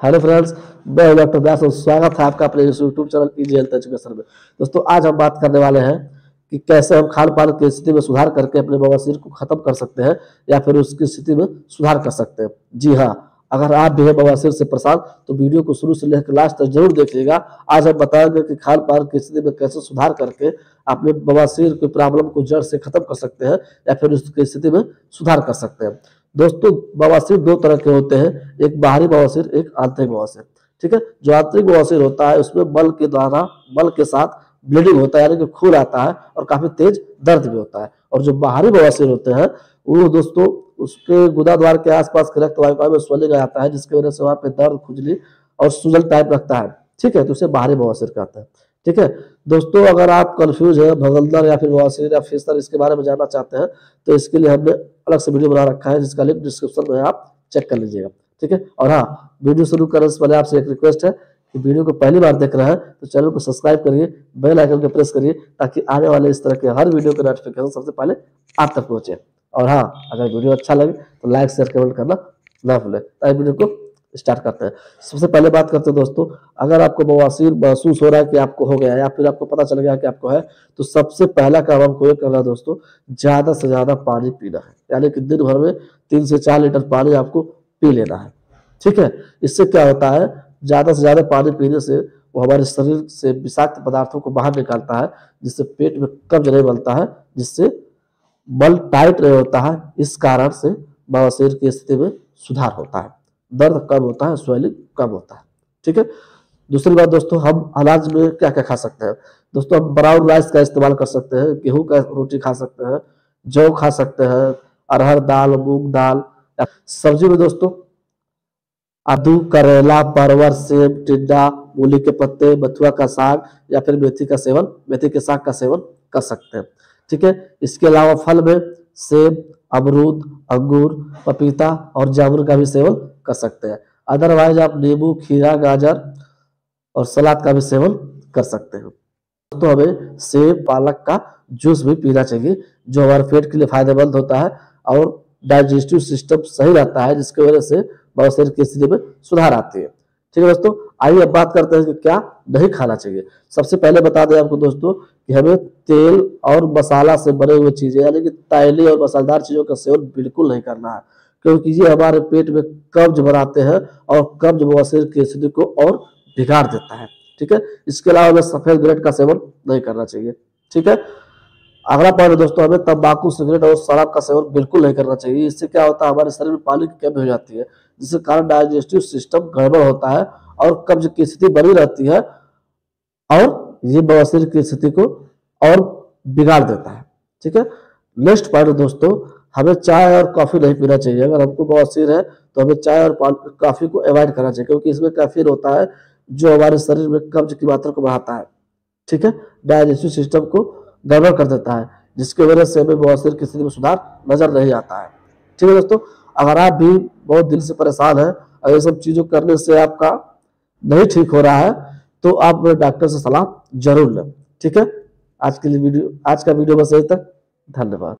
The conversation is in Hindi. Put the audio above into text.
हेलो फ्रेंड्स, मैं हूं डॉक्टर व्यास और स्वागत है आपका अपने YouTube channel easy health education में। दोस्तों, आज हम बात करने वाले हैं कि कैसे हम खान पान की स्थिति में सुधार करके अपने बवासीर को खत्म कर सकते हैं या फिर उसकी स्थिति में सुधार कर सकते हैं। जी हाँ, अगर आप भी हैं बवासीर से परेशान तो वीडियो को शुरू से लेकर लास्ट तक जरूर देखिएगा। आज हम बताएंगे कि खान पान की स्थिति में कैसे सुधार करके अपने बवासीर की प्रॉब्लम को जड़ से खत्म कर सकते हैं या फिर उसकी स्थिति में सुधार कर सकते हैं। दोस्तों, बवासीर दो तरह के होते हैं, एक बाहरी बवासीर, एक आंतरिक बवासीर। ठीक है, जो आंतरिक बवासीर होता है उसमें मल के द्वारा मल के साथ ब्लीडिंग होता है, यानी कि खून आता है और काफी तेज दर्द भी होता है। और जो बाहरी बवासीर होते हैं वो दोस्तों उसके गुदा द्वार के आसपास के रक्त वाहिकाओं में स्वेलिंग आता है, जिसकी वजह से वहां पे दर्द, खुजली और सूजन टाइप रखता है। ठीक है, तो उसे बाहरी बवासीर कहते हैं। ठीक है दोस्तों, अगर आप कंफ्यूज है भगंदर या फिर बवासीर या फिस्टर इसके बारे में जानना चाहते हैं तो इसके लिए हमने अलग से वीडियो बना रखा है, जिसका लिंक डिस्क्रिप्शन में है, आप चेक कर लीजिएगा। ठीक है, और हाँ, वीडियो शुरू करने से पहले आपसे एक रिक्वेस्ट है कि वीडियो को पहली बार देख रहे हैं तो चैनल को सब्सक्राइब करिए, बेल आइकन को प्रेस करिए ताकि आने वाले इस तरह के हर वीडियो के नोटिफिकेशन सबसे पहले आप तक पहुंचे। और हाँ, अगर वीडियो अच्छा लगे तो लाइक शेयर कमेंट करना ना भूलें। तो वीडियो को स्टार्ट करते हैं। सबसे पहले बात करते हैं दोस्तों, अगर आपको बवासीर महसूस हो रहा है कि आपको हो गया है या फिर आपको पता चल गया कि आपको है, तो सबसे पहला काम हमको ये करना है दोस्तों, ज्यादा से ज्यादा पानी पीना है। यानी कि दिन भर में 3 से 4 लीटर पानी आपको पी लेना है। ठीक है, इससे क्या होता है, ज्यादा से ज्यादा पानी पीने से वो हमारे शरीर से विषाक्त पदार्थों को बाहर निकालता है, जिससे पेट में कब्ज नहीं बनता है, जिससे बल टाइट नहीं होता है। इस कारण से बवासीर की स्थिति में सुधार होता है, दर्द कम होता है, स्वेलिंग कम होता है। ठीक है, दूसरी बात दोस्तों, हम अनाज में क्या क्या खा सकते हैं। दोस्तों, हम ब्राउन राइस का इस्तेमाल कर सकते हैं, गेहूं का रोटी खा सकते हैं, जौ खा सकते हैं, अरहर दाल, मूंग दाल। सब्जी में दोस्तों आलू, करेला, परवल, सेब, टिंडा, मूली के पत्ते, बथुआ का साग या फिर मेथी के साग का सेवन कर सकते हैं। ठीक है, इसके अलावा फल में सेब, अमरूद, अंगूर, पपीता और जामुन का भी सेवन कर सकते हैं। अदरवाइज आप नींबू, खीरा, गाजर और सलाद का भी सेवन कर सकते हैं। तो हमें सेब, पालक का जूस भी पीना चाहिए, जो हमारे पेट के लिए फायदेमंद होता है और डाइजेस्टिव सिस्टम सही रहता है, जिसकी वजह से बवासीर की स्थिति में सुधार आती है। ठीक है दोस्तों, आइए अब बात करते हैं कि क्या नहीं खाना चाहिए। सबसे पहले बता दें आपको दोस्तों कि हमें तेल और मसाला से बने हुए चीजें, यानी कि तैली और मसालेदार चीजों का सेवन बिल्कुल नहीं करना है, क्योंकि ये हमारे पेट में कब्ज बनाते हैं और कब्ज बवासीर की स्थिति को और बिगाड़ देता है। ठीक है, इसके अलावा हमें सफेद ब्रेड का सेवन नहीं करना चाहिए। ठीक है, अगला पॉइंट दोस्तों, हमें तंबाकू, सिगरेट और शराब का सेवन बिल्कुल नहीं करना चाहिए। इससे क्या होता है, हमारे शरीर में पानी की कमी हो जाती है, जिसके कारण डाइजेस्टिव सिस्टम गड़बड़ होता है और कब्ज की स्थिति बनी रहती है और ये बवासीर की स्थिति को और बिगाड़ देता है। ठीक है, नेक्स्ट पॉइंट दोस्तों, हमें चाय और कॉफी नहीं पीना चाहिए। अगर हमको बवासीर है तो हमें चाय और कॉफी को अवॉइड करना चाहिए, क्योंकि इसमें कैफीन होता है जो हमारे शरीर में कब्ज की मात्रा को बढ़ाता है। ठीक है, डाइजेस्टिव सिस्टम को गड़बड़ कर देता है, जिसकी वजह से हमें बवासीर की स्थिति में सुधार नजर नहीं आता है। ठीक है दोस्तों, अगर आप भी बहुत दिल से परेशान हैं और ये सब चीजों करने से आपका नहीं ठीक हो रहा है तो आप डॉक्टर से सलाह जरूर लें। ठीक है, आज का वीडियो बस यही तक। धन्यवाद।